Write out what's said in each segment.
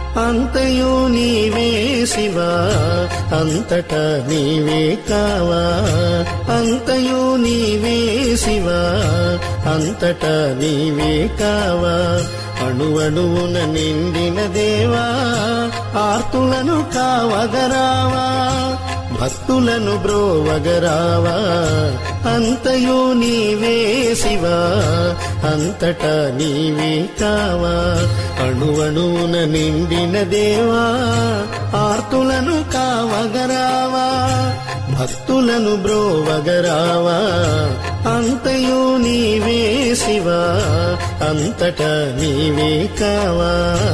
అంతయు నీవే శివా అంతటా నీవే కావా అంతయు నీవే శివా అంతటా నీవే కావా అణువణువున నిండిన దేవా ఆర్తులను కావగరావా భక్తులను బ్రోవగరావా అంతయు నీవే శివా అంతటా నీవే కావా అణువణువున నిండిన దేవా ఆర్తులను కావగరావా భక్తులను బ్రోవగరావా అంతయు నీవే శివా అంతటా నీవే కావా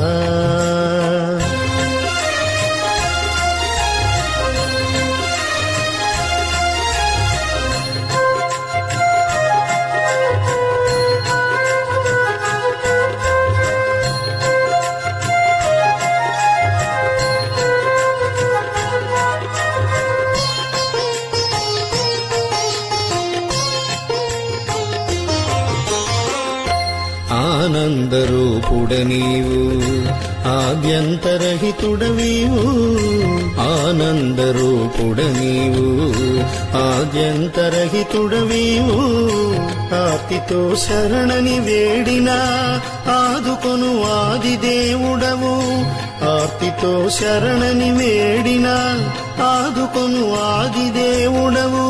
ఆనందరూపుడ నీవు ఆద్యంతరహితుడవీవు ఆనందరూపుడ నీవు ఆద్యంతరహితుడవీవు ఆర్తితో శరణని వేడినా ఆదుకొను ఆదిదేవుడవు ఆర్తితో శరణని వేడినా ఆదుకొను ఆదిదేవుడవు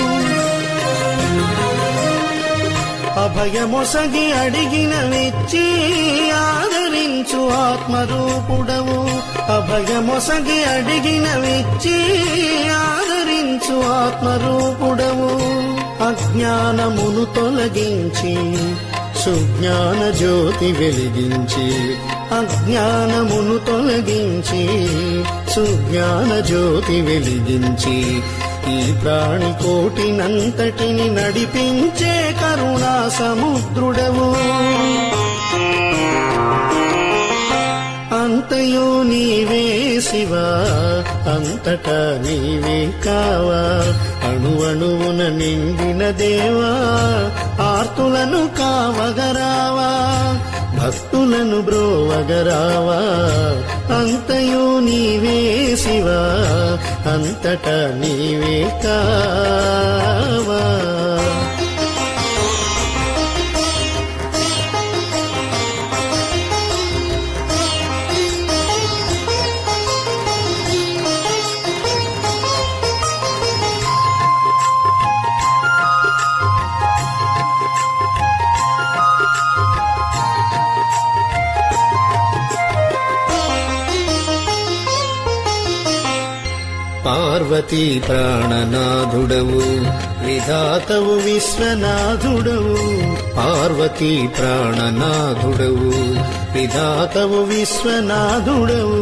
అభయమొసగి అడిగిన విచ్చి ఆదరించు ఆత్మరూపుడవు అభయమొసగి అడిగిన విచ్చి ఆదరించు ఆత్మరూపుడవు అజ్ఞానమును తొలగించి సుజ్ఞాన జ్యోతి వెలిగించి అజ్ఞానమును తొలగించి సుజ్ఞాన జ్యోతి వెలిగించి ఈ ప్రాణికోటినంతటిని నడిపించే కరుణా సముద్రుడవు అంతయు నీవే శివా అంతటా నీవే కావా అణువణువున నిండిన దేవా ఆర్తులను కావగరావా భక్తులను బ్రోవగరావా అంతయు నీవే శివా అంతటా నీవే కావా పార్వతీ ప్రాణనాథుడవు విధాతవు విశ్వనాథుడవు పార్వతీ ప్రాణనాథుడవు విధాతవు విశ్వనాథుడవు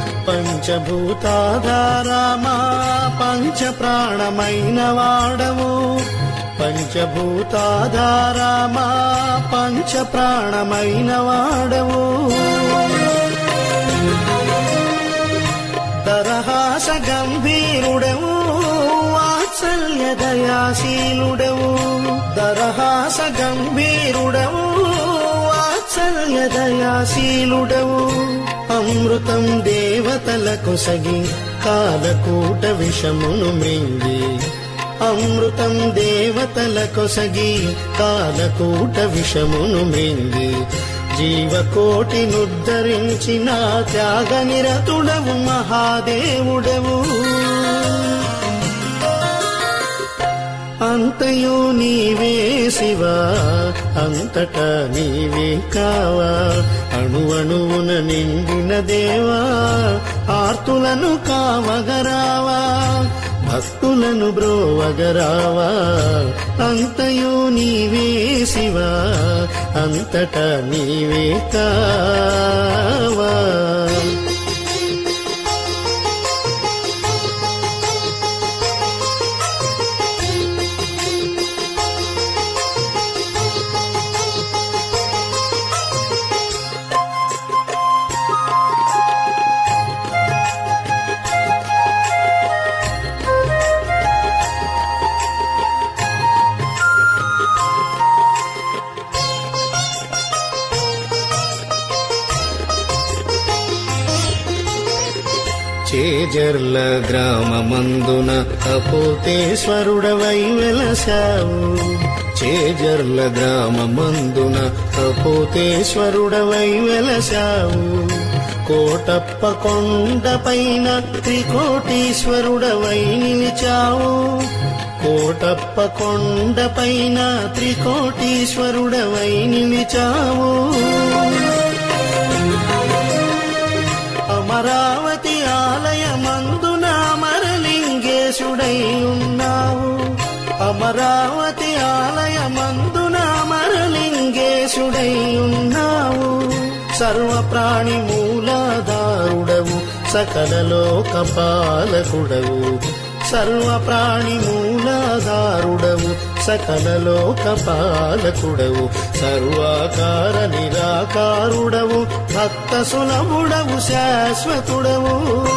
పంచభూతాధారామా పంచ ప్రాణమైన వాడవు పంచభూతాధారామా పంచ ప్రాణమైన వాడవు దరహాస గంభీరుడవు వాత్సల్య దయాశీలుడవు దరహాస గంభీరుడవు వాత్సల్య దయాశీలుడవు అమృతం దేవతలకు సగి కాలకూట విషమును మృంగి అమృతం దేవతలకు సగి కాలకూట విషమును మృంగి జీవకోటినుద్ధరించిన త్యాగనిరతుడవు మహాదేవుడవు అంతయు నీవే శివా అంతటా నీవే కావా అణువణువున నిండిన దేవా ఆర్తులను కావగరావా భక్తులను బ్రోవగరావా అంతయు నీవే శివా అంతటా నీవే కావా చేజర్ల గ్రామమందున కపోతేశ్వరుడవై వెలసావు. చేజర్ల గ్రామమందున కపోతేశ్వరుడవై వెలసావు. కోటప్ప కొండపైన త్రికోటీశ్వరుడవై నిలిచావు. కోటప్ప కొండపైన త్రికోటీశ్వరుడవై నిలిచావు. అమరావతి ఆలయమందున అమరలింగేశుడై ఉన్నావు. అమరావతి ఆలయమందున అమరలింగేశుడై ఉన్నావు. సర్వప్రాణి మూలాధారుడవు, సకల లోక పాలకుడవు. సర్వప్రాణి మూలాధారుడవు, సకల లోక పాలకుడవు. సర్వాకార నిరాకారుడవు, భక్త సులభుడవు, శాశ్వతుడవు.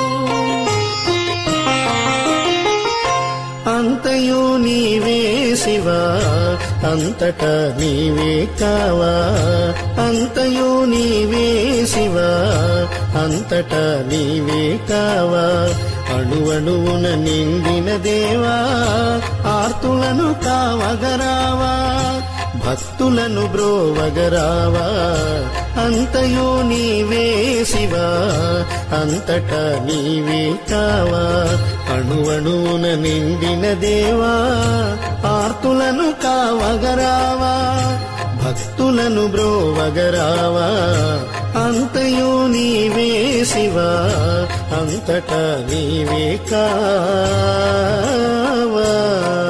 అంతయు నీవే శివా, అంతటా నీవే కావా. అంతయు నీవే శివా, అంతటా నీవే కావా. అణువణువున నిండిన దేవా, ఆర్తులను కావగరావా. భక్తులను బ్రోవగరావా. అంతయు నీవే శివా, అంతటా నీవే కావా. అణువణువున నిండిన దేవా, ఆర్తులను కావగరావా. భక్తులను బ్రోవగరావా. అంతయు నీవే శివా, అంతటా నీవే కావా.